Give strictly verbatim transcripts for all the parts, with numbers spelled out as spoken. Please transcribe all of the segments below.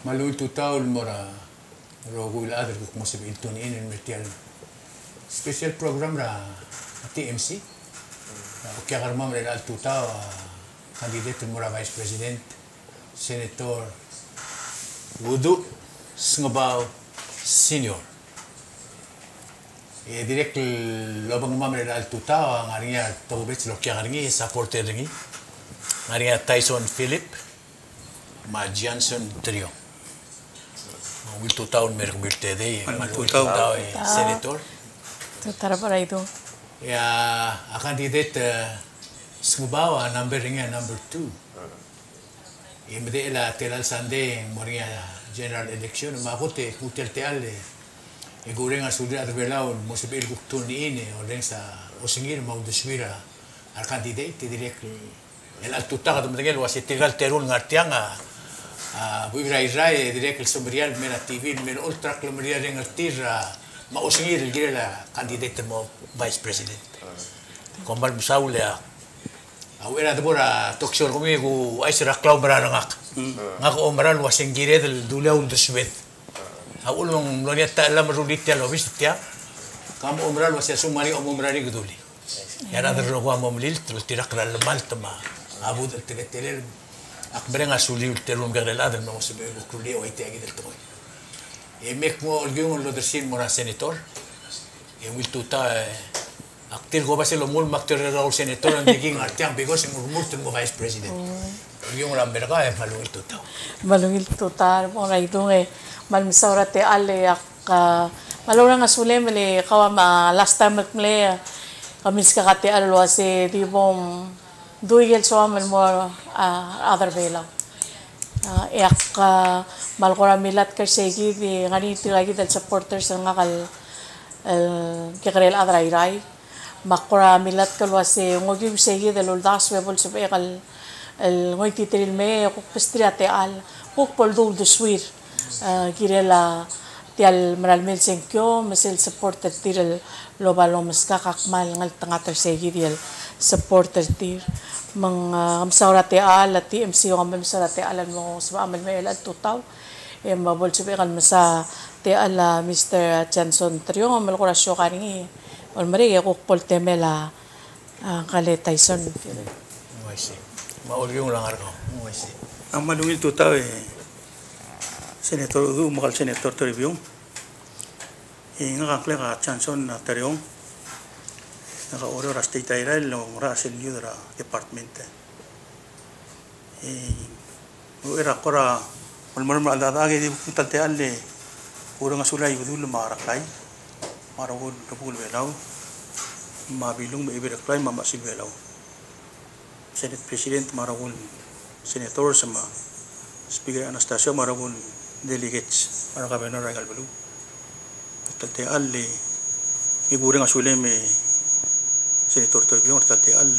Maluil tutaw mora rogo ila adar kung masib ilton in mertial special program ra T M C. Kaya karma mera al tutaw kandidat mora vice president senator Wudu Sngobaw senior. E direct lobang mamrera al tutaw ang ariya tobets lo kaya ngi supporter ngi. Ariya Tyson Philip ma Johnson Trio. Wil tutaw mer birthday wil tutaw senator. Tutara para itu. Ya akan kandidat Sngobaw number ringa number two. E mede la telal sande moria general election makote hotel teale. E goreng asudra adbelaw mo sabil guktun ini orang sa osingir mau deswira al kandidat direct el altutaga de mtegel wasi tigal terul ngartianga a buibra Israel direct el sombrial mena T V men ultra clomeria ngartira ma osingir el gira kandidat mo vice president kombal musaula awera debora toksor komigo aisra klaubra ngak ngak omral wasingire del dulaw deswet awulong lonia ta lam rulitia lo bistia kam omral wasi sumari omrari gduli yara der rogo amomlil tirak la maltama abu del teletel akberen asuli telum garela del no se be kulio ay tiagi del toy e mek mo algun lo dersin mora senator e wil tuta aktir go base lo mul makter raul senator and diging artiang bigos en murmurten mo vice president algun la berga e malungil tuta malungil tuta mo ra itu e malmisaura te ale ak malura nga sule mele kawa last time mele kamis ka kate alwa se di bom duigel so amal mo other vela yak malkora milat ka segi di ngani tilagi dal supporters nga kal kikrel adra irai makora milat kalwa se ngogi segi dal uldas webol se kal ngoy titril me kuk pestriate al kuk poldul de swir kirela tial maralmel senkyo mesel supporter tirel lobalo meska kakmal ngal tangater segi dial supporter tir mang kamsaura te al T M C ang kamsaura te alan mo sa amal may al tutaw e mabol sibe kan masa te ala Mister Johnson Trio amal ko rasyo kani ol mari ko poltemela kale Tyson moisi maul yung lang arko moisi ang malungil tutaw e senator du makal senator Trio e nga kakle ka Johnson Trio naka oro rasta itaira lo ras el yudra department e era kora malmal mal dada ge di talte alle uro nga sulay budul maraklay maragul kabul belaw mabilung be belaklay mama si belaw senate president maragul senator sama speaker Anastasio maragul delegates para ka benor regal belu talte alle igure nga sulay me senator Trio talte alle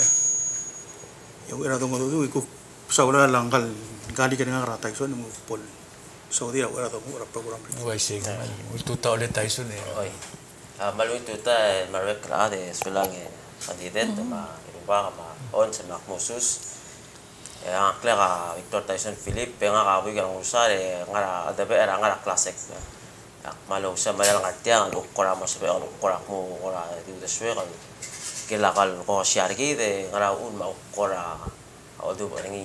yo era dongo du iku saula langgal gali kan ngara Tyson mo pol Saudi era dongo era program wai sing ultu taule Tyson e oi a malu tuta marwek ra de sulang e kandidat ma iba ma on sa makmusus e ang klara Victor Tyson Philip nga ka bu gang usare ngara adabe era ngara classic ak malu sa malal ngatiang ukora mo sa on ukora mo ora di de swera kila kal ko siargi de ngara un ma ukora odu baringi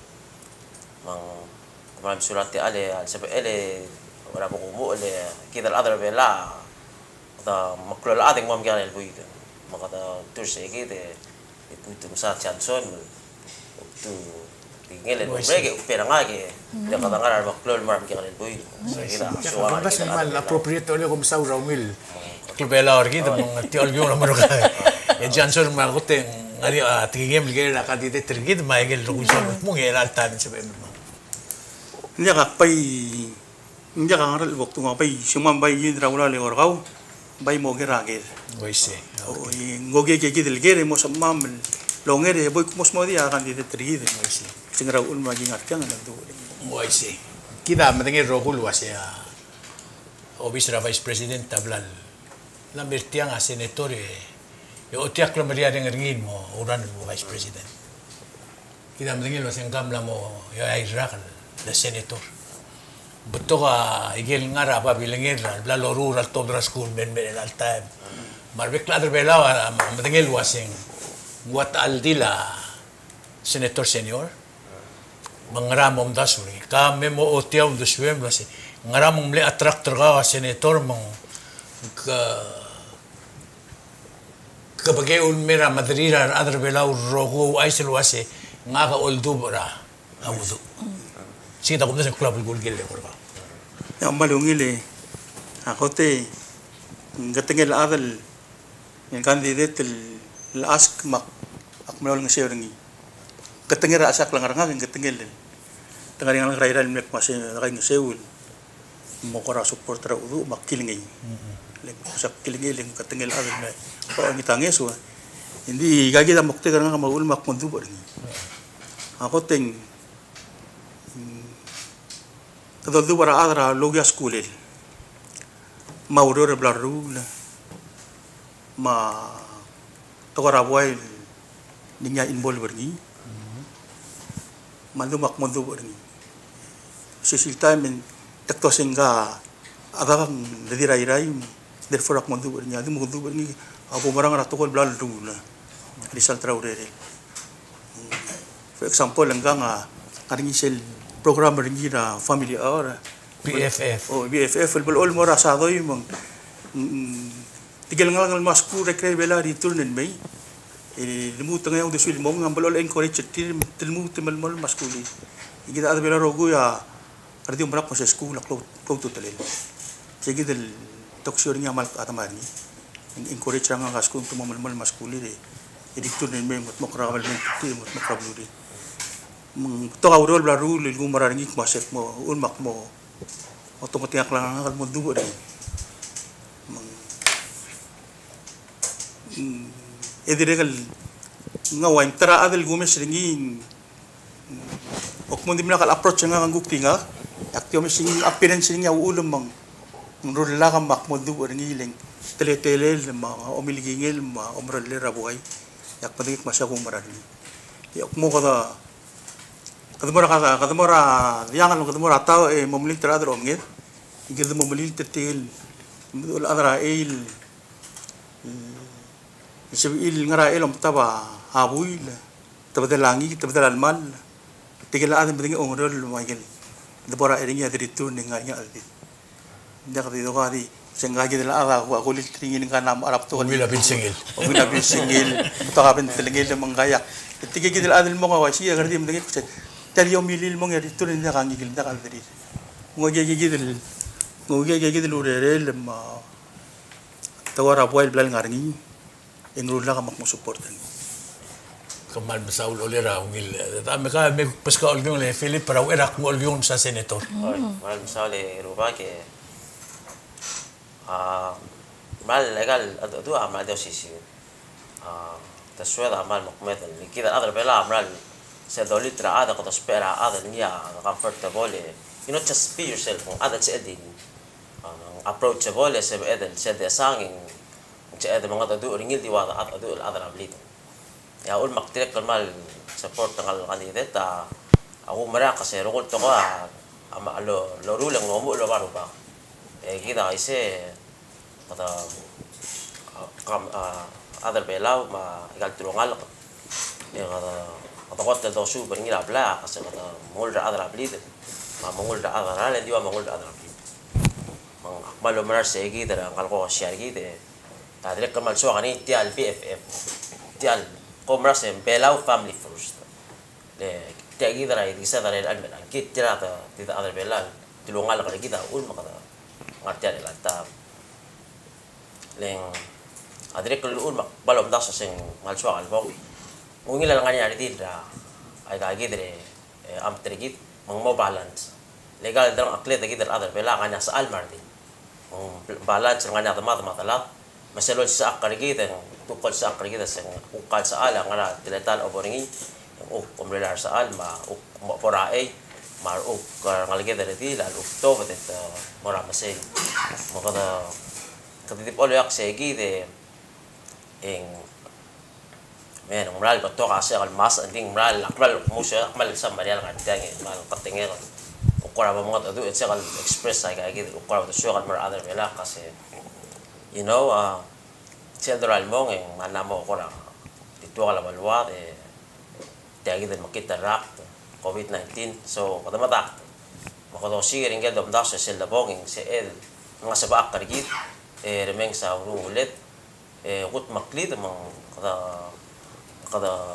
mang kemarin surat ale al sabe ele ora mo mo ele kidal adra bela da maklol ading mom gan el buid makata turse ge de itu sa chanson tu tingel el brege upera ngage de kada ngara maklol mar gan el buid gira so ang bas mal appropriate ole kom sa raumil klubela orgi de mong ti olgi ora maro ka e Johnson magote ngari atigem ge la kandidat tergid maigel rugusan mong el altan sa ben Hindi ka pay hindi ka ngaral waktu nga pay sumam bay yin raula le orgaw bay mo geragir. Oise. O ngoge ge gidel gere mo samam longere boy kumos mo dia kan di tergid. Oise. Sing raul magi ngatkan na do. Oise. Kita matengir rogul wasya obis ra vice president tablal. La bertiang a senatore e o tiak klameria ringin mo uran mo vice president. Kita matengir wasya gamla mo ya Israel the senator betul ka igil ngara pa bilangin la lo rural tobra school men men al time marbek la bela matengel wasing wat aldila senator senior mangramom dasuri ka memo otiaw de swem lasi ngaramom le attractor ka senator mong ka kabagay un mera madrira adar bela rogo aisel wase nga ka oldubra amudu sita kumda sa club gol gel ko ba yang malungile ako te gatengel adal yang kandidat el ask mak akmal ng sewrengi gatengel asak lang nga ng gatengel tangar yang rairal mek mas kay ng sewul mo ko ra support ra udu makilingi lek sak kilingi lek gatengel adal me ko ang itangeso hindi gagi da mokte nga maul mak mundu ba ako teng Todo du bara adra logia skulel. Maurore blarul. Ma togara boy ninya involver ni. Mandu mak mandu berni. Sisil time in takto singa agang dedira irai therefore ak mandu berni adu mandu berni abu marang ra tokol blarul. Risal traurere. For example enggang karingi sel programmer ngira family hour B F F oh B F F el bol mora sa doy mong tigil nga ngal masku rekre bela return en may e limu tanga yung desul mong ang bol encourage til tilmu timal mal maskuli igida ad bela rogu ya ardi umrak mo sa school aklo ko tutelel sige del toksyor nga mal atamani encourage nga nga school tumal mal maskuli de editor en may mot mokrabal men ti mot mokrablu mong to aurol bla rule ilgu mararingi masek mo unmak mo otomatik lang ang mo dugo rin mong ediregal nga wain tara adel gumes ringi ok mo dimna kal approach nga ang gukti nga aktyo mi sing appearance ringi ulum mang rule la kam mak mo dugo ringi leng tele-tele mga omiligingil mga omrale rabuhay yak padigik masya kung mararingi yok mo kada kadamora kada kadamora yangan kadamora tao e momlil tradro omngit igir momlil tetil mudul adra il isil ngara elom taba habuil tabadalangi tabadalmal tigila adam bedingi ongrol magel dabora eringi adritu ninganya aldi ndak dido kadi sengaja dela aga ko kulit tingin nga nam arab to wila bin singil wila bin singil to ka bin telengil mangaya tigigi dela adil mo nga wasi agar di bedingi ko Taliyo milil mong yari turin na kangi gilda kaldari. Ngoge gigidil, ngoge gigidil urerel ma tawara boil blal ngarngi, engrul na kamak mo supportan. Kamal basaul olera ungil. Tama ka may paska olgyon le Philip para erak mo olgyon sa senator. Mal basaul le ruba ke ah mal legal adu amal do sisi. Ah taswira amal mukmet kida adra bela amal se dolitra ada ko spera ada niya comfortable you know just be yourself ada che edin approachable se edin se de sanging che edin mga tadu ringil diwa ada adu ada rablit ya ul maktirek kalmal support ng kandidat ta ako mara kasi rokol to ko ama lo lo rulang mo mo lo baro ba e kita ise kata kam ada belaw ma igal tulungal e kata Atau kalau dosu beringi rabla, kasi kata mengul dah ada rabli, ma mengul dah ada rabli, dia mengul dah ada rabli. Mang akmal umar segi dah angkal ko share gitu. Tadi lek kemal suara ni tial B F F, tial komra sem belau family first. Le tiap gitu dah ini saya dah ada almen, kita tidak ada tidak ada belau, tulungal kalau kita ul makata ngerti ada lantam. Leng adrek kalau ul mak balom dah seseng mal suara albog. Mungkin lang kanya ari dira ay kagi dire am trigit mang mo balance legal dang aklet dagi der other bela kanya sa almar din ang balance ng kanya tama tama tala maselo sa akarigi den tukol sa akarigi sa ukal sa ala ngara diletal oboringi o kumrelar sa alma o porae mar o ngaligi der di lal ukto betet mora masel mo kada kadip olo yak segi de eng men umral beto kasi al mas anding umral akmal musa akmal sa marial ngadang mal katingel o ukora ba mga adu etsa kal express ay kay gid ukora to show kal mar other vela kasi you know uh central mong ang manamo ko na dito kala balwa eh tagi din makita rak COVID nineteen so kada mata makato sige rin gado mda sa sel bonging se el nga sa baak karigit eh remeng sa ulit eh gut maklid mang kada kada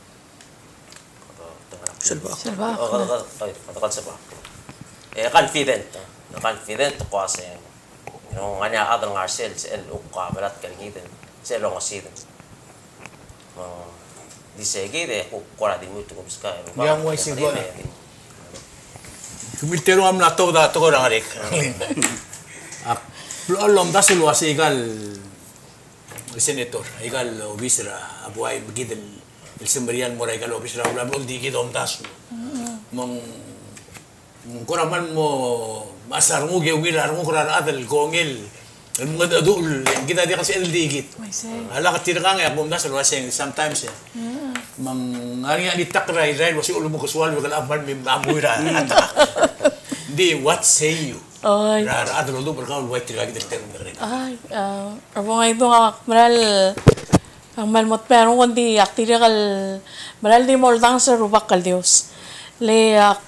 Silva. Silva. Oh, kada kada kada kada sa ba eh confident confident ko kasi yung kanya adang arsel sa el ukka balat karigitin sa long asid mang di segi de ukora di muito como ska yang wai sigwa kumiltero am na to da to ra rek ak lom da selo ase igal senator igal obisra abuay gidel el sembrian mora igal obisra ulam di gidom das mong koraman mo masar mo gewil ar mo koran adal gongil el mga adul kita di kasi el digit ala ka tirang ya bom das waseng sometimes ya mang ari ani takray ray wasi ulo mo kuswal wala aban mi amuira di what say you Ay. Ra adal do berkaul white tirang kita terang berek Ay, ah, abang ay doon maral ang malmot pero kundi aktira kal maral di moldang sa rubak kal Dios. Le ak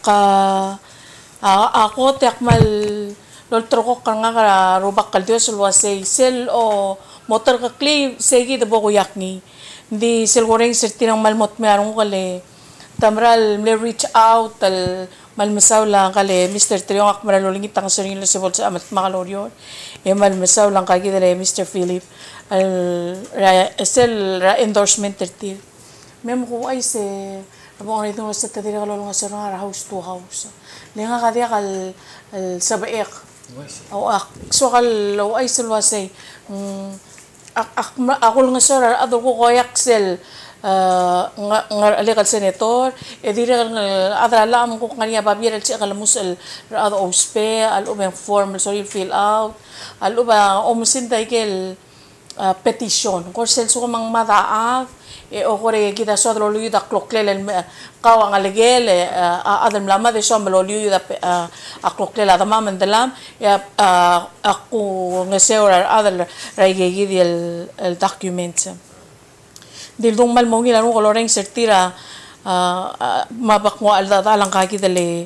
ako tiyak mal loltro ko kang nga rubak kal Dios luwasay sel o motor ka kli segi de bogo yakni. Di sel goreng serti ng malmot merong kali tamral me reach out tal malmesaw lang kali Mister Triong ak maralulingit ang sering la sebol sa amat makaloryor e malmesaw lang kagi dere Mister Philip al ra sel ra endorsement tertil mem ko ay se abo ay dong sa tadira kalo nga sa ra house to house lenga kadi kal sabaik o ak so kal lo ay selwasay ak ak ako nga sa ra ado ko koyak sel nga nga legal senator e dire adra lam ko kanya babir si kalamus al ado ospe al ubang form sorry fill out al uba omusin kel petition ko sel so mang madaaf e o kore kita so adro luyu da kloklel kaw ang legal adam lama de so malo luyu da a kloklel da mamen dalam ya ako nga seur adal raige gidi el document dil dong mal mongi lanu koloreng sertira mabak mo alda dalang kaki dale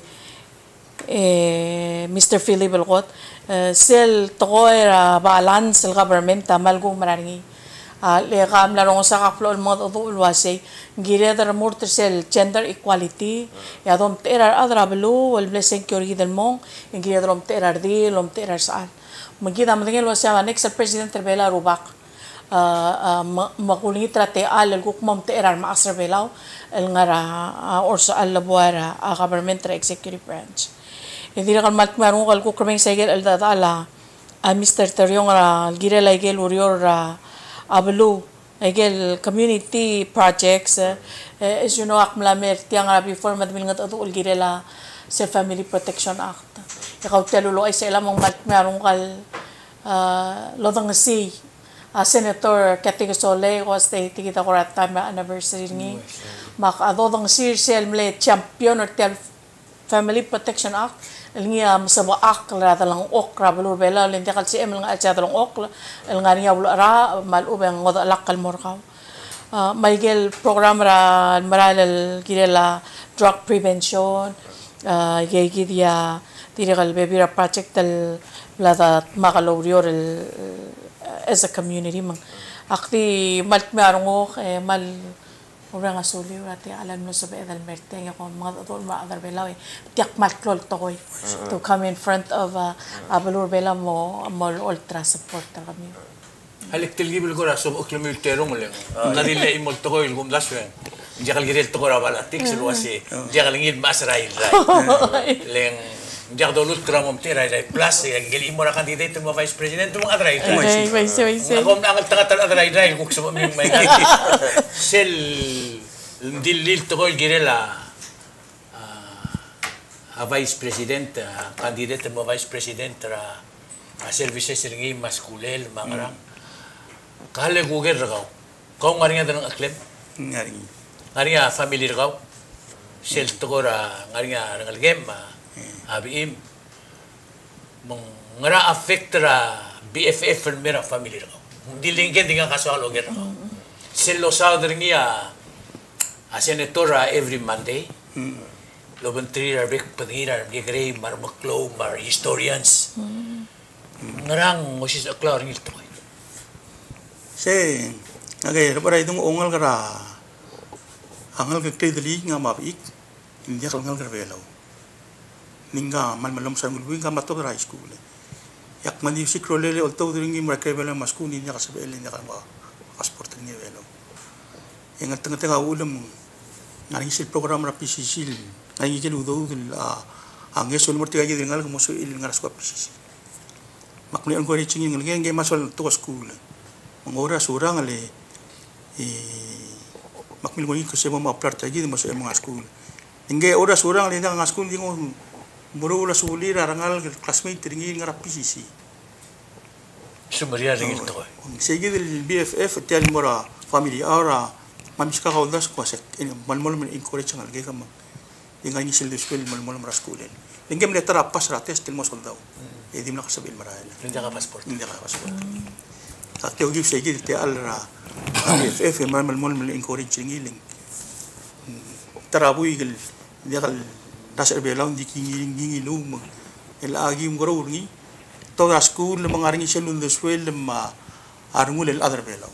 eh Mister Philip Belgot sel toera balance el government tamal go marangi le kam la rong sa kaplo mo do ulwase gire dar morter sel gender equality ya dom tera adra belu wal blessing kyori del mong gire dom tera di lom tera saan magida madengel wasa next president terbela rubak makulingi trate al el kukmom te erar maasar belaw el ngara or sa al labuara a government tra executive branch hindi na kalmat marungo kal kukremeng segel el dadala a Mister Teriong ra girela igel urior ra abelu igel community projects as you know akmla mer tiang ra before madmil ngat adu ul girela sa Family Protection Act ikaw telulo ay sa ilamong mat marungo kal lodang si Uh, Senator Katig Sole was the tikita ko rat time anniversary ni mak adodong sir sel mle champion or tel Family Protection Act lingia masabo ak la talang ok rablo bela lente kal si em nga acha talang ok el nga niya wala ra mal ubang ngoda lakal morkaw uh, Michael program ra maral girela drug prevention uh, yegi dia tirakal baby ra project tel la makalorior el as a community mang akti mal marungo eh mal ora nga suli rati alam no sa bedal merte nga ko mga tol ma other belaw tiak matlol to koy to come in front of uh, abalur bela mo mo ultra support ta kami halik tilgibil ko ra so oklamil terong le narila imol to koy gum laswen jakal girel to ko ra bala tik selwasi jakal ngid masrail rai leng jak do lut kramom tira rai plus gel imora candidate mo vice president mo adrai ay vice vice ako ang tanga-tanga adrai rai kung sa may may sel dilil to koy girela a vice president candidate mo vice president ra a services ringi maskulel mangrang kale google ragaw kung ngaringa danang aklem Ngaring. ngaringa family ragaw sel to ko ra ngaringa rangal game Abi im mong ngara affectra B F F mera family ra. Hindi lingken dengan kasalo gera. Selo sa dringia a senatora every Monday. Loban tri ra bek pangira gigre mar maklo mar historians. Ngarang mosis aklar ngito. Se agay para itong ongal kara angal ke tedli nga mapik india kal ngal karvelo. Ninga mal malom sa ngulwi nga mato ra school. Yak mani sikrolele olto dringi mar karvelo maskuni niya kasabel niya ka passport ni velo. Yang tengah-tengah ulam ngari sil program ra P C C ngai ke udo udul a ange sol morti gaji ngal mo so il ngal sko P C C. Makni ang ko ri chingin ngal ngai masol to school. Mengora surang ale eh makmil ko ko se mo aplar tagi mo so mga school. Ngai ora surang ale nga school dingo muro la suli rangal classmate ringi ngara P C C. Sumaria ringil to. Sige del B F F tel mora family ora mamiska ka udas ko sek malmol men encourage ngal ge kam dengan ni sil school malmol mara school. Lingem le tara pas ra test mo soldao. E dim na kasabil marael. Hindi ka passport. Hindi ka passport. At yung give sige te al ra B F F malmol men encourage ngiling. Tara buigel dia kal dasar belang di kingiling ngilu mo. El agi mo ro ngi toda school mangaring selun de school ma arngul el other belang.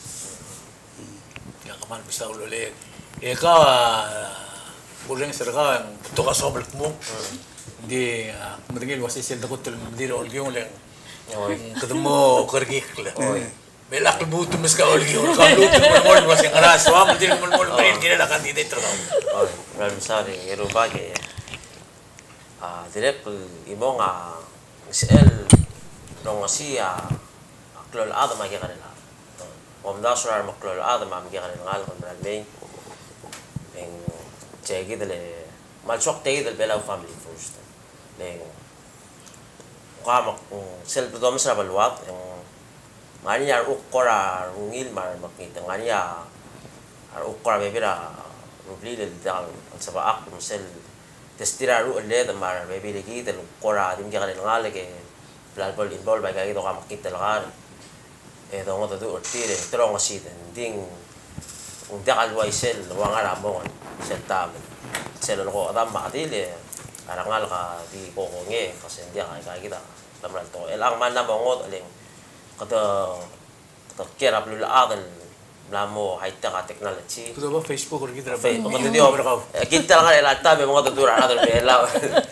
Ya kaman bisa ulole. Eka buling serga to ka sobel mo. Di mendingil wasi sel dakot tel mdir olgion leng. Ketemu kergik le. Belak butu mes ka olgion ka lutu mol wasi ngara so mdir mol mol main kira la kandidat terkau. Oh, ral misale ero bage. Ah, direct imong a sel dong asia aklol ada magi kanila. Om dasrar maklol ada magi kanila ngal kon bralme. Eng chegi dele malsok tegi del belau family first. Leng kamak sel dom sa balwat eng ngani ar ukora rungil mar makita ngani ar ukora bebira rubli del dal sa baak sel testira ru le da mar bebi legi del ukora dim ga ngale ke blalbol involve ba ga do kamak kita lagar e do ngoto do tire trong asid ding un dakal wai sel wangara mo sel tam sel ko adam ma dile arangal ka di ko nge kasi dia ka kita lamran to elang man na mongot aling kato kato kera blul adal lamo haita ka technology Kudo ba Facebook or kita fe ko di over ka kita lang ala tabe mga dura adal bela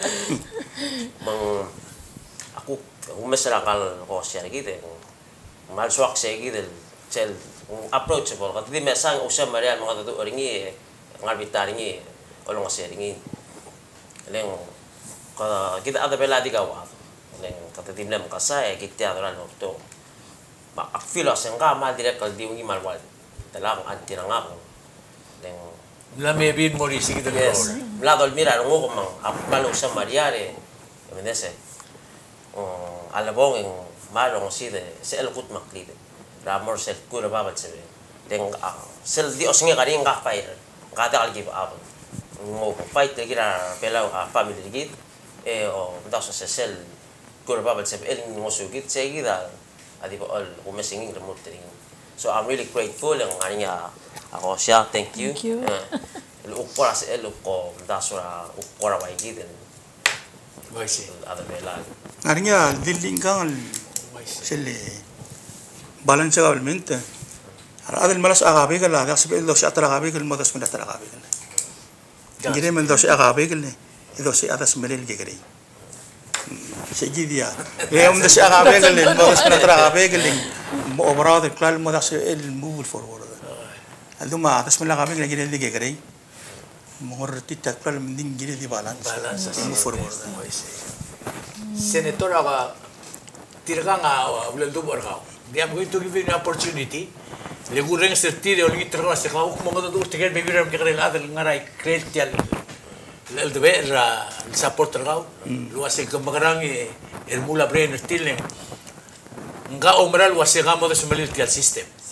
mang aku umesra kal ko siya kita mal swak se kita sel approachable ka di mesang usam marian mga dura ringi ngarbita ringi olong kasi ringi leng kita ada bela di gawa leng kata timna makasa kita ada ran to ma akfilo senga mal direct kal diungi malwal talang anti rangak leng la me bin mori sige de yes la dol mira ngo ko mang apalo sa mariare menese oh alabong en malong si de se el kut maklide ramor sel kura babat se leng sel di osnge garing ga pair ga da al give up ngo fight de gira pela a family git e o das se sel kur babal se el ngo su git se gira adi all o messing remote thing so I'm really grateful ang anya ako siya thank you Thank you. el ukora se el ko das ora ukora wai git Vai si. ada bela Arinya diling kang sele balance kabelmente. Ara adel malas agabe kala gasbe lo siya tara agabe kal modas mena tara agabe kala. Gire men dos agabe kal ne. Ido si atas melel gegere. Segi dia. Le um dos agabe kal ne modas mena tara agabe kal ne. Mo obrado el klal modas el move forward. Alduma atas mela agabe kal gire gegere. Mor titat klal mending gire di balance. Balance move forward. Vai si. Senator aga tirgang a ulan do borgao. They are going to give you an opportunity. Le gureng sertire o ligi terga se ka mo ngodo do tiger be viram kare la del ngarai kretial el de ver el support tergao lo hace como gran el mula brain stilen nga omral wa se gamo de sumelir tial system Sí.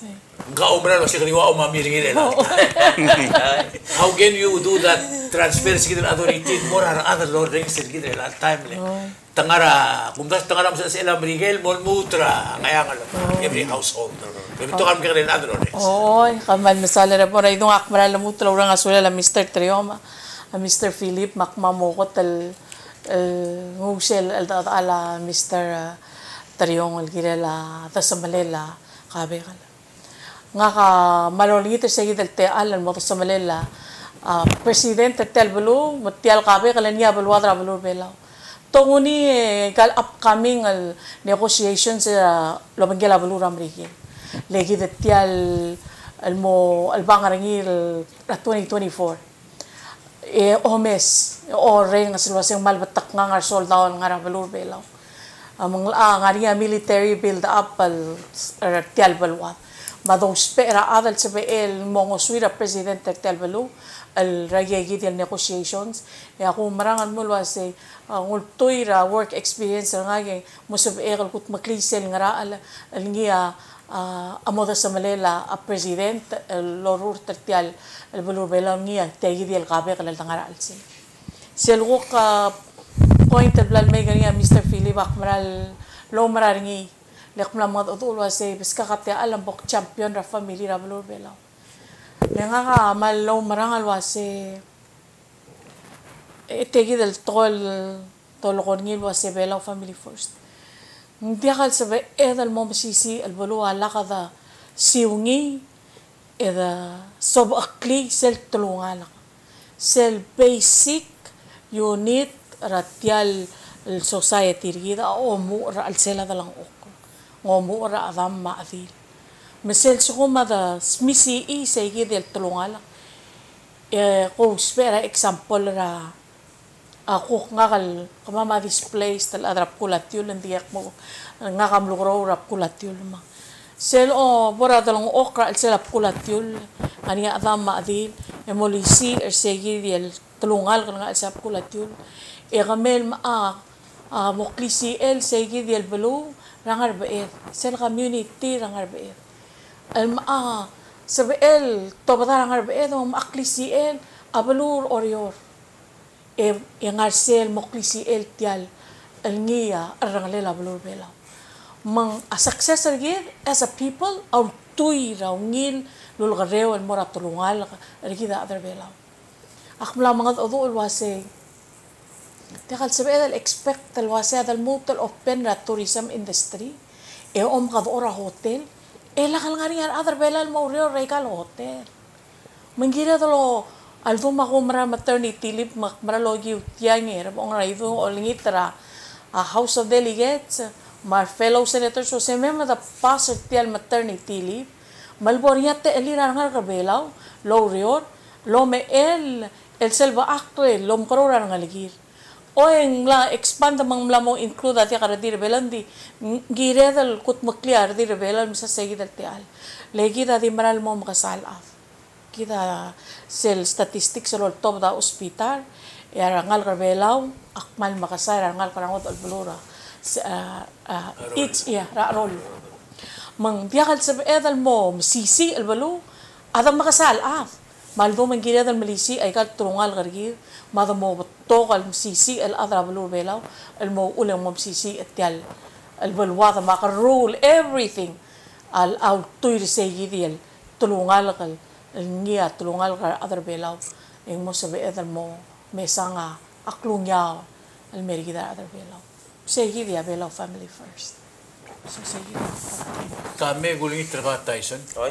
Gaumra no si kaniwa umamiringin ila. How can you do that transfer sige na authority more or other lording sige na time le. Tangara kung das tangara sa sila Miguel Molmutra ngaya nga every household. Ito kami ka rin other lording. Oy, kaman masala na po na itong akmara la mutra urang asula la mister Trioma, mister Philip makmamokot al ngusel al ala mister Triong al girela tasamalela kabe kala. Nga ka malolito sa gidal te alan mo sa Manila uh, presidente tel belu matial kabe kala niya balwadra belu belaw tonguni eh, kal upcoming al negotiations sa uh, lobangela belu ramrigi legi de tial al mo al bangarangil twenty twenty-four e omes o re nga silwaseng malbatak nga nga soldaw nga belu belaw among uh, nga niya military build up al uh, tial balwat madong spera adal sa el mongo suira presidente telbelu el rayegi del negotiations ya ako marangan mo was ngul tuira work experience nga ngay mo sa el kut maklisel nga al ngiya amoda sa malela a president el lorur tertial el belu bela ngiya tegi del kabe kalal tangara alsin selgo ka point el blal may ganiya mister Philip akmaral lo mararingi lek mla mga tutul wase bis kakate alam bok champion ra family ra balor belaw lenga ka malaw marangal wase etegi del tol tolokon ngil wase belaw family first hindi akal sabe edal mo masisi al balo ala kada siungi eda sob akli sel tulungan sel basic unit ratial society rigida o mu ra al sela dalang ok ngomo ora adam maadil mesel sukuma da smisi i segi del tulungala e ko spera example ra ako nga kal kamama displays tal adrap kulatyul ndiak mo nga kam lugro rap kulatyul ma sel o bora dalong okra sel ap kulatyul ani adam maadil e molisi er segi del tulungal nga sel ap kulatyul e gamel ma a moklisi el segi del belu rangar baet sel community rangar baet al maa sabel to bata rangar baet mo aklisi el abalur orior e yangar sel moklisi el tial al ngiya rangalela abalur bela mang a successor gid as a people au tui raungil lulgareo el mora tulungal rigida other bela akmla mga odol wase Tekal sabi dal expect dal wase dal mutal open ra tourism industry e om kad ora hotel e lakal nga rin other belal mo rio rekal hotel mangira dalo aldo makumra maternity leave makmara logi utiang era bong ra ido olingitra a house of delegates my fellow senators so se mema da pass tial maternity leave malboriate elira nga kabelaw lo rio lo me el el selva actre lo mkrora nga ligir o en la expand mang mla mo include ati kara di revelan di gire dal kut makliar di revelan sa segi dal tial legi da di maral mo makasal af kita sel statistics sa top da hospital ya rangal revelaw akmal makasay rangal karangot al bulura each ya ra rol mang diakal sa edal mo sisi al balu adam makasal af maldo man gire dal malisi ay kal trungal gargir mada mo tokal sisi el adra balur belaw el mo ulang mo sisi etial el balwada maka rule everything al au tuir segi diel tulungal kal el ngia tulungal kal adra belaw ing mo sabe edal mo mesanga aklungyaw el merigida adra belaw segi dia belaw family first so segi kami guling trabaho Tyson Oy.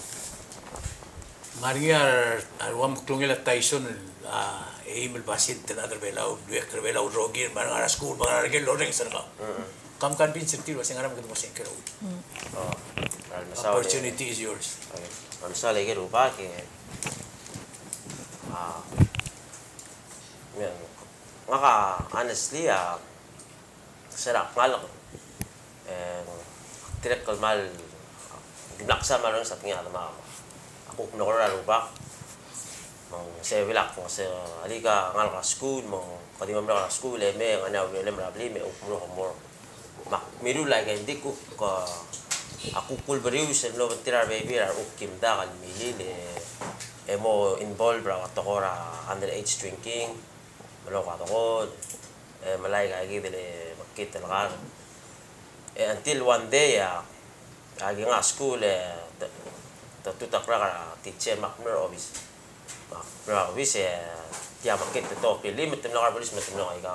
Maria alwam klungela Tyson a email basit ten other belaw duek belaw rogir marang ara school marang argel loreng sana kam kan bin sentir wasing aram ketemu sengkero oh opportunity is yours am sa lagi rupa ke ah yan ngaka honestly ah serak ngalak eh direk kalmal ginaksa marang sa tinga ma ako kunokora rupa mong se vilak mong se alika ngal ka school mong kadi mamra ka school e me ngana wele mra bli me upro homor mak miru lai ka hindi ko ka aku pulberius el no tirar baby ar ukim da kan mili le emo involved ra tokora underage drinking malo ka tokod e malay ka gi dele makit el gar until one day ya agi nga school e ta tuta kra teacher makmer obis makmer obis e dia makit to pili metem na bolis metem na ka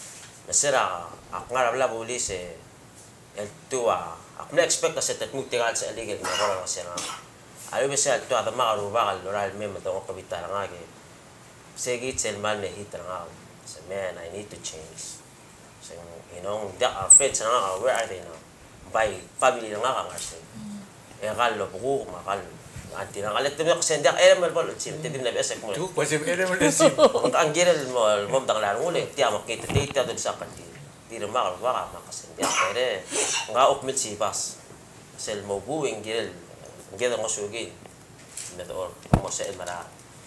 nasira ak nga la bolis e el tua aku na expect kasi tat mutigal sa illegal na wala kasi nga ayo bisa to ada makaru bakal oral mem to ko kabita nga ge segi sel mal ne hit nga so man I need to change so you know that our friends nga where are they now by family nga nga kasi e gallo buku makal anti na galit mo kasi ndak eh mal bol sim tidim na besek mo tu kasi ere mo sim ang giral mo mom danglan ule tiya makita data do sa kanti di rumah kalau baka makasendia pero nga upmit si bas sel mo buing gil gil ang sugi na doon mo sa elmara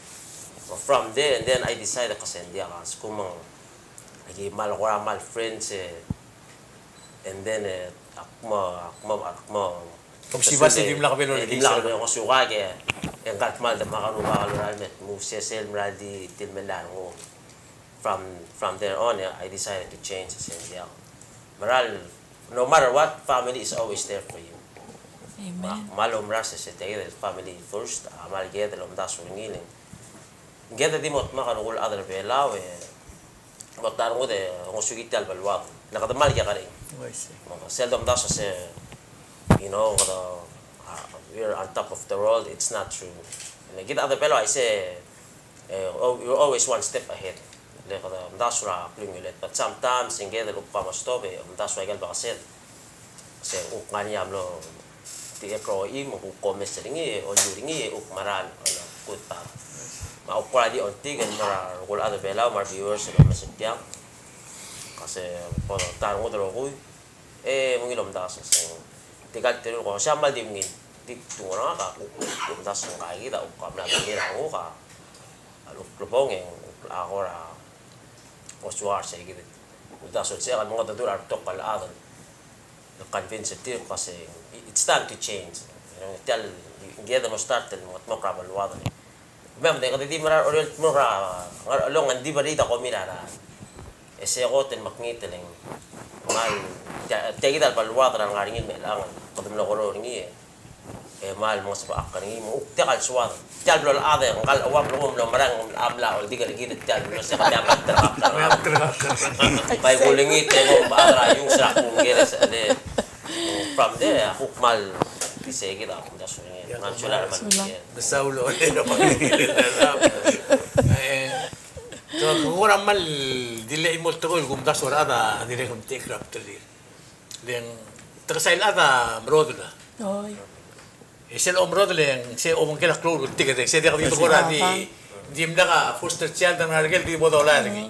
from there and then I decided kasendia kas kumang agi mal ko mal friends eh and then eh akmo akmo akmo kung si bas di mla kabelo di mla kabelo ko suga ke en gat mal da makaru bakal met mo sel mradi tilmelan mo From from there on, yeah, I decided to change. I said, yeah, moral, no matter what, family is always there for you. Amen. Malom rasa sa tayo, family first. Amal gaya dalom das uringiling. Gaya di mo makanugul other belaw eh. Magtarong ko de, kung sugital balwag. Nakadamal kaya ka rin. Seldom das sa, you know, uh, we're on top of the world. It's not true. Gaya other belaw, I say, uh, you're always one step ahead. Lekada mdasura plungulet but sometimes ingeda lupa mastobe mdasura igal bakaset se uk nganyam lo ti ekro i mo komes ringi o yuringi uk maral ana kuta ma ukra di onti gen mara gol ada bela mar viewers lo mesetiam kasi po tar mo dro ko e mo ngilom das se tigal tero ko siya mal di ngin di tungora ka uk das ng kai da uk kamla ngira ko ka aluk lubong en agora وسوار شيء كده وده صوت سيغل من قد دور على التوقع الآذن convince التير قاسي it's time to change يعني تل جيدا مستارت المقرع بالوضع بهم ده قد دي مرة أولي مرة لون عندي بريدة قومينا را السيغوت المقنيت لين مال تجد بالوضع الغارين من الآن قدم له غرورني مال مصر أقرني مو تقل سواد تال بلو الآذن قال أوام لهم لو مرang الأبلا والدقر جيد تال بلو سيقدر أكتر أكتر فيقول لي تبغى بقرا يوم سرق مونجير سأله from there أخوك مال بيسي كده أخوك ده شوية نامشوا لا رمان بساولو إنه ما تو هو رمال دليل إيمول تقول قوم ده صور هذا دليلهم تكرر تدري لين تغسل هذا مرودنا ese el hombro de se o que la cloro ticket se de que ahora di di mdaga foster child na argel di bodo la di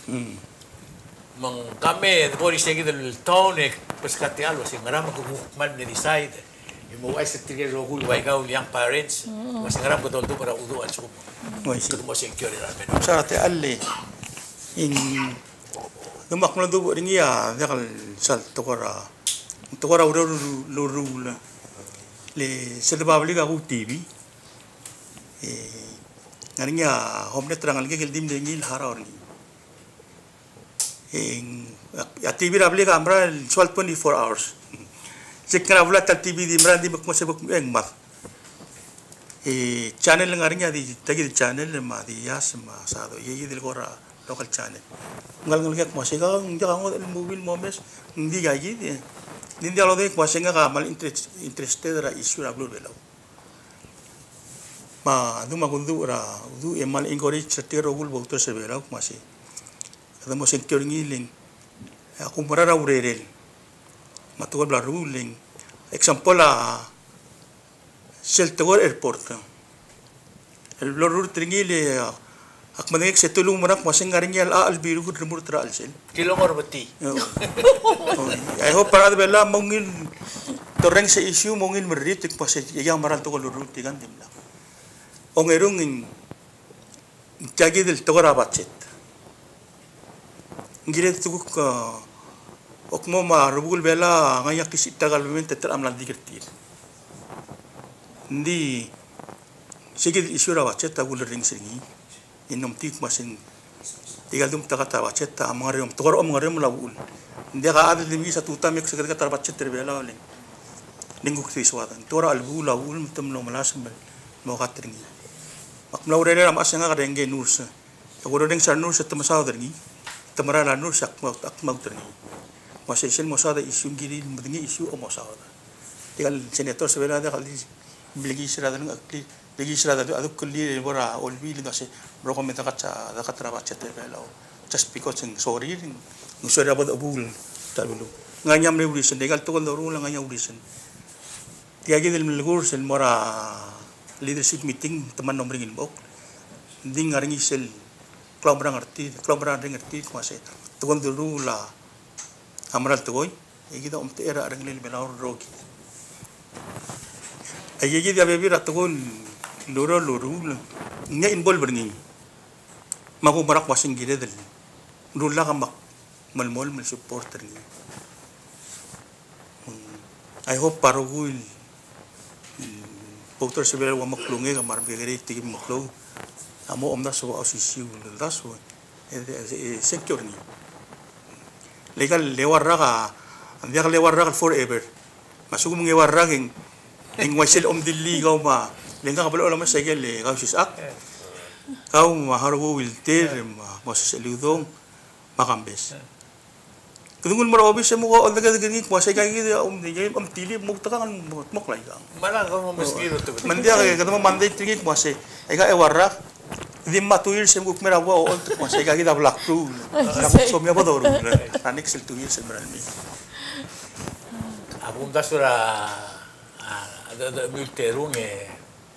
mang kame de body segi del tone pues kati algo si marama ko mal ne decide e mo ai se tigre lo gul vai ga young parents mas ngaram ko toldo para udo al sumo ko mo se kyore ra men sa te alle in dumak na dubo ringi ya dakal sal tokora tokora uro lu lu le se de babli ga T V e ngarinya homne trangal ke dim de ngil haror ni e ya T V rabli ga amra twelve twenty-four hours se kravla ta T V di mra di mak mo se bok eng mat e channel ngarinya di tagi channel ma di yas ma sa do ye ye del gora local channel ngal ngal ke mo se ga ngal ngal mobil momes ndi ga yi Hindi alo de kwase nga ka mal interest interested ra issue ra blue belo. Ma du ma gundu ra du e mal encourage chatero gul bauto se belo kwase. Kada mo secure ngiling. Aku marara urerel. Matugal bla ruling. Example a Sheltogor airport. El blor tringile ak manek se tulung manak masing ngaring yal al biru ko remur tra al sel kilomor bati I hope para bela mongin torreng se issue mongin merit pas ya maral to lurut tigan dimla ongerung in jagi del togora bachet ngire tu ko ok mo ma rubul bela ngaya kisit tagal mente ter amlan digertir ndi sige isura waceta gul ring singi inom tik masin tigal dum takata waceta amarium togor amarium lawul ndi ka adil limi sa tuta mek segera ka tarbat ter bela le ningu kriswatan tora albu lawul mutam no malas mo katringi makmlaw re ram asanga ka denge nursa togor deng sar nursa tamasaw dergi tamara la nursa ak mau ak mau terni masih sen mosada isu giri mudingi isu o mosada tigal senator sebela da kali biligi sirada ng akli biligi sirada adu kulli bora olbi li nase rokomenta kacha da katra bacha te bela just because ng sorry ng sorry abad abul tabulu nganyam revolution tigal to kol ru lang nganyam revolution tiagi del milgur sel mora leadership meeting teman nomringin bok ding ngaringi sel club rang arti club rang ngerti kumase to kol ru la amral to goy igida umte era arang lil bela rogi ay jadi dia bebir atau loro loro nya involve berni maku barak wasing gile del rulla kamak malmol mal supporter ni I hope parugul Doctor Sebel wa maklunge kamar begere tigi maklu amo omda so asisi ulda so e secure ni legal lewar raga dia lewar raga forever masuk mengewar raging ing wasil om dilli kau ma lenga kabalo lama segel le kau sis ak kau ma haru wil ter ma moses eludong makambes kedungun mara obis mo ko daga daga ni ko segay gi om di om tili mo takan mok lai ka Mana kau mau meskilo tu? mandia ka kadama mandai tigi ko se ay ka ewarra di matuil sem guk mera wa on ko segay gi da black tu so mi abador anik sel tuil sem mi Aku dah surah ada ada militerung eh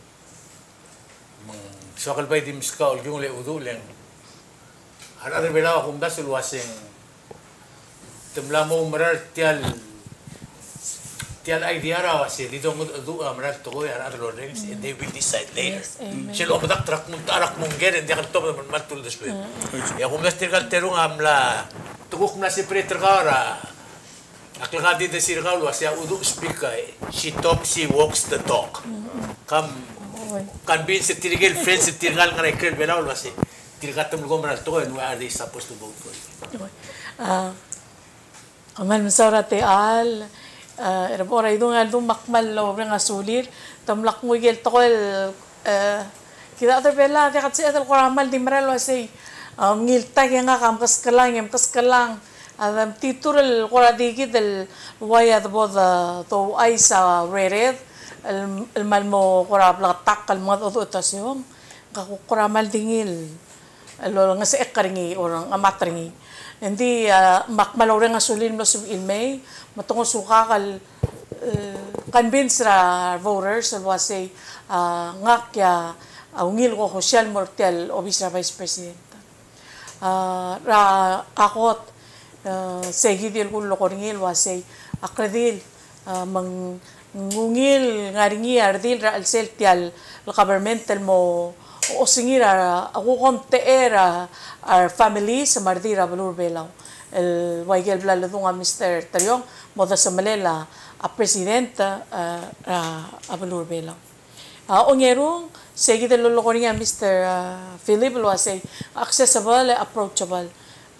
soal bayi di miskal yung le udu leng ada ada bela aku dah surah wasing temlamu merar tial tial idea ra wasi di dong udu merar tokoy ada ada loreng and they will decide later. Silo abadak trak muntarak mungger and dia kan top man matul despe. Ya aku dah tirgal terung amla tukuk na si preterkara. Aklakadi de sirgal was ya udu speaker she talks she walks the talk kam kan bin se tirgal friends se tirgal ngare ker bela was se tirgatum gomra to and where are they supposed to vote for ah aman masarate al erbora idung al dum makmal lo brenga sulir tamlak mo gel tokol kida atar bela de katsi atal koramal dimral was se ngil tag nga kam kas kalang em kas kalang Adam titur el qoradigi del waya de boda to aisa red el el malmo qorab la takal mad odo tasyon ka qoramal dingil lo nga sa ekaringi orang amatringi hindi makmal orang asulin mo sub ilmay matungo suka kal convince ra voters was say ngakya ungil ko social mortel obis ra vice president ra akot segidil kul lokoringil wasay akredil mang ngungil ngaringi ardil ra alsel tial governmental mo o singira ako konte era our family sa mardira balur belaw el waigel bla lunga mister Taryong moda sa malela a presidenta a balur belaw ongerong segidil lokoringa mister Philip wasay accessible approachable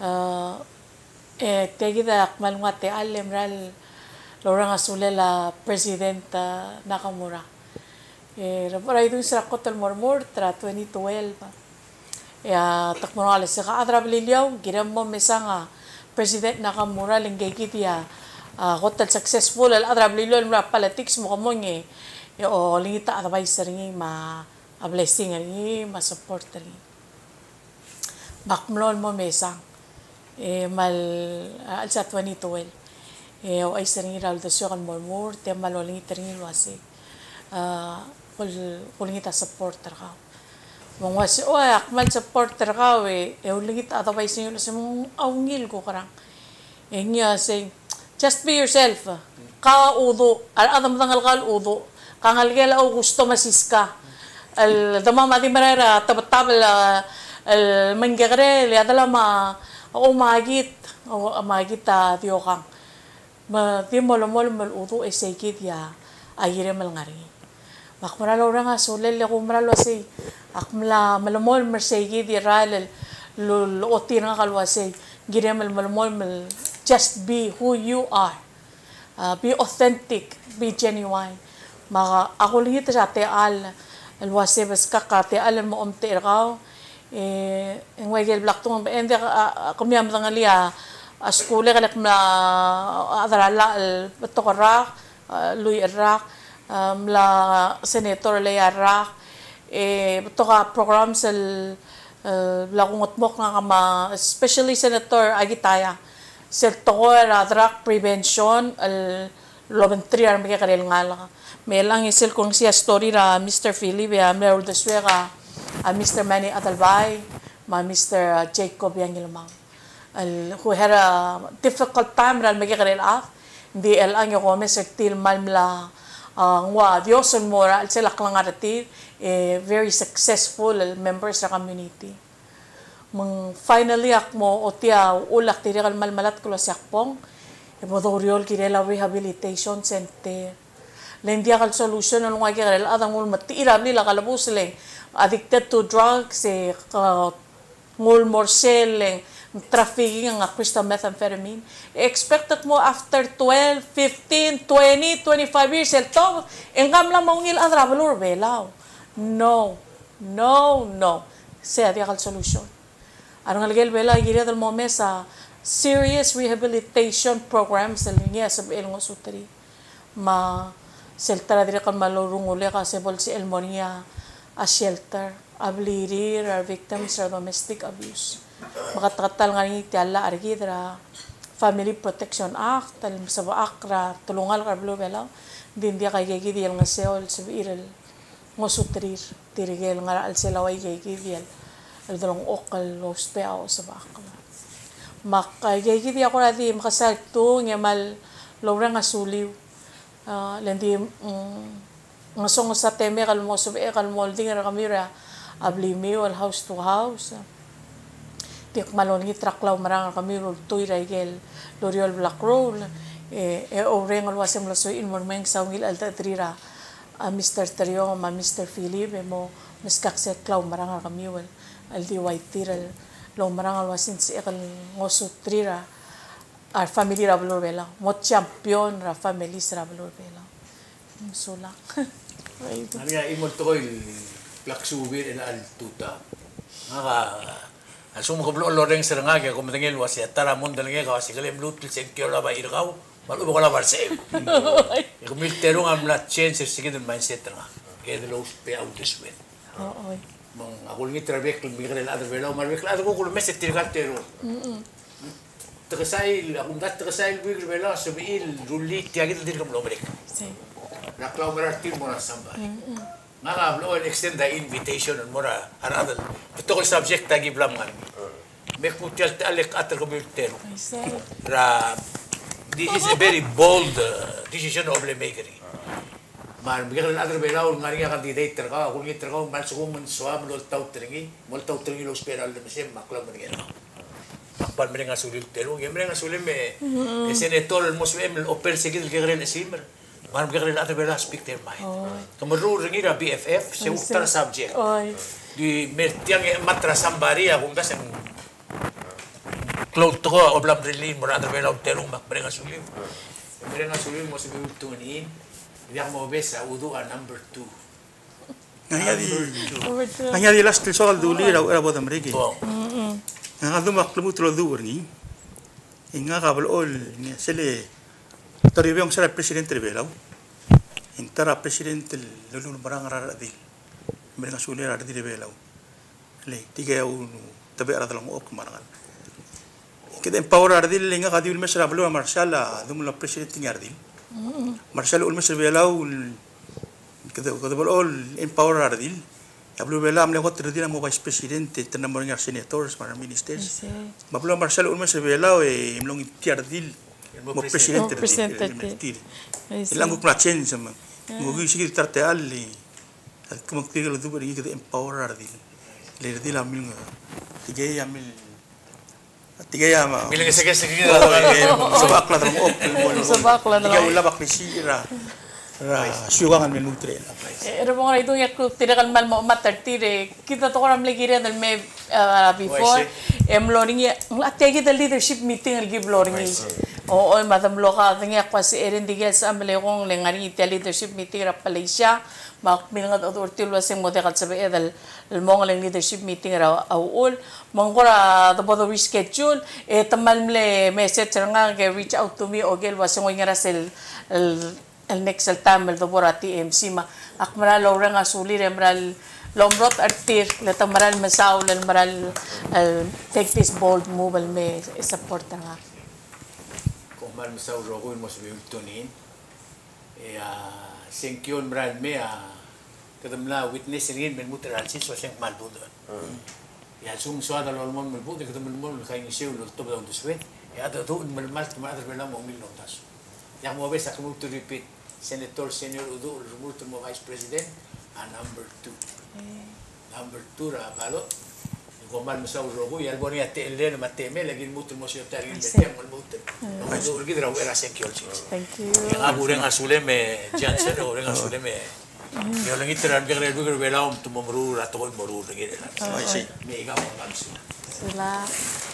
eh tegida akmal nga te alem ral lorang asulela presidenta Nakamura eh rapora idung sa kotol mormor tra twenty twelve ya takmora sa ka adra bililyaw giram mo mesanga president Nakamura linggay dia kotol successful al adra bililyaw mra politics mo kamo ngi yo lingita advisor ngi ma a blessing ngi ma support ngi bakmlol mo mesang eh mal alsa twenty twelve eh o ay sering iral da syokan mormor te maloling itering wasi ah kul kulingita supporter ka mong wasi o akmal supporter ka we e ulingit advice niyo sa mong awngil ko karang eh niya say just be yourself ka udo al adam tangal kal udo kangal gela o gusto masiska al damamati marera tabatabal al manggagre le adala ma o magit o magita tio kang ma di mo lo mo mal udu e se kid ya ayire mal ngari makmara lo ranga so le le kumra lo si akmla malamol mer se kid ya ral lo lo otina kalwa se gire mal malamol mal just be who you are. Uh, be authentic, be genuine. Maka ako lihat sa te al alwase bas kakate al mo om te ergaw eh en wagel black tong ende kami am tangalia askule kalak na adrala beto rak lui rak la senator le rak eh beto ka programs el lagungot mok nga kama especially senator agitaya sector drug prevention al lobentriar me karel ngala melang isil kung siya story ra Mister Philip ya Meryl de Suega a Mister Manny Adalbay ma Mister Jacob Yangilmang al who had a difficult time ra me karel af di el ang yo Mister Til Malmla ngwa dioson mora al sila klang arati very successful members sa community. Mang finally ak mo otia ulak tiri kal malmalat ko sa akpong ibodoriol kirela rehabilitation center lendia kal solution ang nga kirel adang ul matira nila kalabus leng addicted to drugs e ngul morsel trafficking ang crystal methamphetamine expected mo after twelve, fifteen, twenty, twenty-five years el to engam lang mongil adra valor belaw no no no se adia kal solution. Arang algel bela gira del momesa serious rehabilitation programs sa linya sa ilong sutri ma shelter dire kan malurung ule ka se bol si Elmonia a shelter ablirir are victims of domestic abuse makatatal nga ni tiala argidra Family Protection Act tal sa akra tulungal ka blo bela din dia kay gidi nga seol sa irel ngo sutrir tirigel nga al selaway kay gidi el dalong okal los peao sa bakla makay gidi ako na di makasalto nga mal lowra nga suliw uh, lendi nga um, song sa teme kal mo so e kal molding ra kamira ablimi wal house to house tik malon gi traklaw marang kami ro tuy raigel L'Oreal Black Roll e e oreng al wasem la so in mormeng sawil alta trira a Mister Terio ma Mister Philip e mo miskak se klaw marang kami wal al di white tiral lo marang al wasin si ekal ngoso trira ar family ra valor bela mo champion ra family ra valor bela sula nga imol to koy plaksubir ila al tuta nga asum ko blo loreng seranga ke ko matengel wasi tara mon dalenge ka wasi kalem lutul sen kyo la ba irgaw malu ko la barse ko miltero am la change sigid mindset nga ke de los pe out this way oh oi mang ako ngi trabek lu migre la de velo mar vekla ko ko meset tirgatero mm tresai ako ngat tresai migre velo so bil rulli tiagit dir kam lo brek si la klaumera tim mona samba nga nga blo extend the invitation on mora aradal ito ko subject tagi blam ngan mek mutel alek ater ko miltero ra this is a very bold uh, decision of the maker mar bigyan na adre belaw ngari nga candidate ka kung itra ka man suko man swab lo taw tringi mol taw tringi lo speral de mesem makla man ngena makpan men nga sulil telo yem nga sulim me e senator mo swem o perseguir que gren simer mar bigyan na adre belaw speak their mind como ru ringi ra B F F se utar subject di mertiang matra sambaria kung dasen cloud to o blam rilin mo adre belaw telo makpan nga sulim men nga sulim mo sulim tunin Diyak mo besa udu a number two. Ngayadi. Ngayadi last til soal duli ra ra bodam regi. Nga dum ak lumut lo dur ni. Inga kabal ol ni sele toribyong sala presidente belaw. Intara presidente lulu barang ra di. Mereka suli ra di belaw. Le tiga u tabe ra dalang ok marangal. Kita empower ra di linga kadil mesra belo marsala dum la presidente ngardi. Marshal ul mesel belaw kada kada bol empower ardil ablu bela amle hot ardil mo vice presidente tanamor ngar senators mar ministers bablu marshal ul mesel belaw e imlong tiardil mo presidente ardil ilang ko plachen sama ngogi sigil tarte alli como que lo duber kada empower ardil le ardil amil tige amil Tiga ya ma. Bilang sa kasi Oh, eh, sa bakla ng ok. Sa bakla ng Tiga ok. ulabak ni sira. Ra, syugangan men nutre na. Era mo nga ito yung kung tinakan man mo matartire, kita to ko ram lagi rin may uh, before, em loring ya, ate kita leadership meeting lagi loring oo, madam loka, nga kwa si Erin Digel sa amale kong lengari ite leadership meeting ra Malaysia, mak minangat authority wasing mo dekat sabi edal mong lang leadership meeting ra awul, mangkora the bodo reschedule, eh tamal mle message nga reach out to me ogel wasing nga rasel el next el tam el dobora T M C ma akmaral orang asuli remral lomrot artir leta maral masaul el maral el take this bold move el me support nga kung mal masaul rogo mo sa biyutonin eh sengkyon maral me kadamla witness rin men muteral sis waseng malbudo ya sung suada lolmon malbudo kadamlmon kaing siu lol to daw duswet ya ada tu malmal tumadar belam mo mil notas yang mo besa kamo to repeat Senator Senior Udo, Rumuto mo Vice President, and number two. Mm. Number two, ra balo. Yung kumal mo sa urogo, yalbo niya T L na mateme, lagin mo mo siya tayo, yung beteng mo mo. Udo, lagi raw era thank you. Thank you. Yung abo rin asule me Johnson, o rin asule me. Yung lang itiran, bigla rin bigla rin bigla rin tumumuru, rato ko yung muru, lagi rin. I see. May ikaw ang kamsi. Sila.